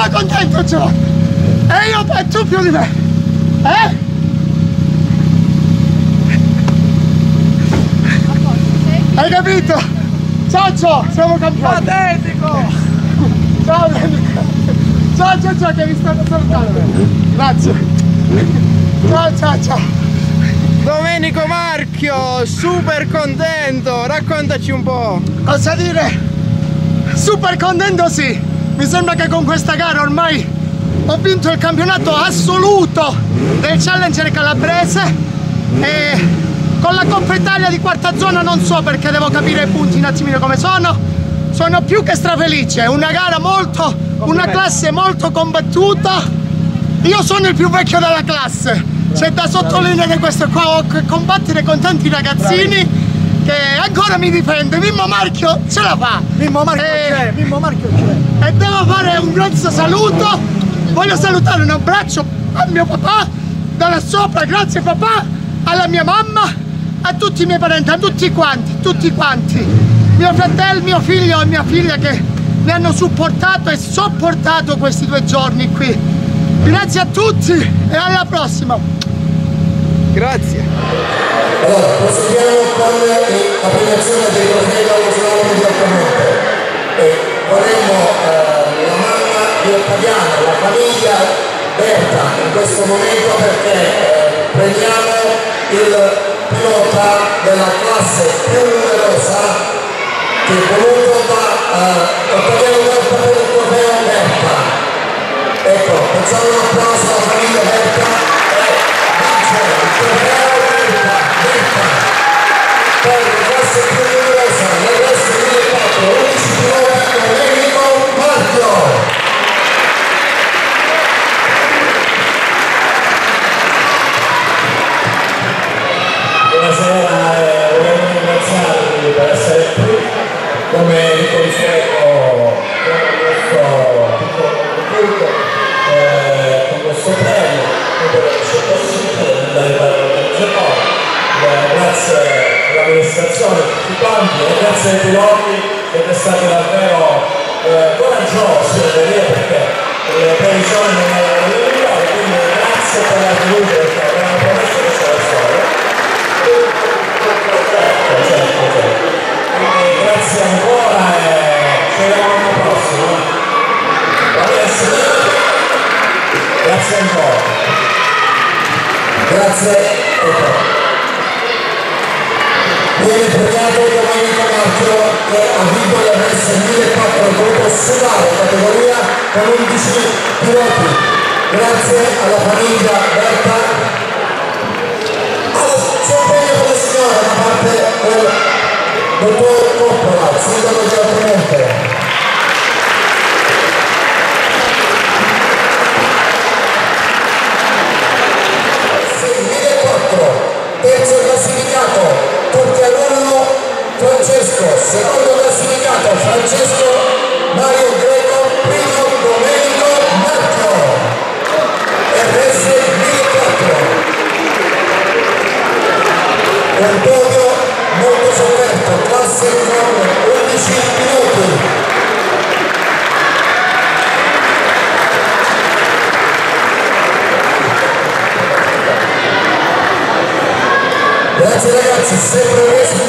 sono contento, Gio! E io e tu più di me! Hai capito? Ciao Gio, siamo campioni! Patetico! Ciao Domenico! Ciao Gio che mi stanno salutando! Grazie! Ciao! Domenico Marchio, super contento! Raccontaci un po'! Cosa dire? Super contento sì! Mi sembra che con questa gara ormai ho vinto il campionato assoluto del Challenger calabrese e con la Coppa Italia di quarta zona non so perché devo capire i punti un attimino come sono più che strafelice, è una gara una classe molto combattuta, io sono il più vecchio della classe, c'è da sottolineare questo qua, combattere con tanti ragazzini che ancora mi difende, Mimmo Marchio ce la fa! Mimmo Marchio c'è! E devo fare un grosso saluto, voglio salutare un abbraccio a mio papà, da là sopra, grazie papà, alla mia mamma, a tutti i miei parenti, a tutti quanti, mio fratello, mio figlio e mia figlia che mi hanno supportato e sopportato questi 2 giorni qui. Grazie a tutti e alla prossima! Grazie! Allora, proseguiamo con la premiazione dei trofei dallo slalom di Altomonte. Vorremmo la mamma di Ottaviano, la famiglia Berta in questo momento perché premiamo il pilota della classe più numerosa che è voluto da Ottaviano Berta per il trofeo Berta. Ecco, facciamo un applauso alla famiglia Berta e vince il trofeo Berta per la classe più numerosa nell'S 1400 11 km Domenico Marchio. Buonasera e vogliamo ringraziarvi per essere qui come di consueto con questo piccolo contributo, con questo premio, per il possibile dall'organizzazione. Grazie all'amministrazione, a tutti quanti e grazie ai piloti siete stati davvero coraggiosi perché le previsioni non erano le migliori, quindi grazie per la fiducia perché abbiamo promesso che c'è la storia. Certo. Quindi grazie ancora e ci vediamo l'anno prossimo. Grazie ancora. Grazie. Viene premiato Domenico Marchio che ha vinto l'RS 1400 gruppo sudare categoria con 11 piloti. Grazie alla famiglia Berta. C'è un premio per la signora da parte del dottor Coppola, sindaco di Altomonte. Terzo classificato Turchianullo Francesco, secondo classificato Francesco Mario Greco, primo Domenico Marchio, RS 1400. Un podio molto sofferto, classe con 11 minuti. Grazie ragazzi, sempre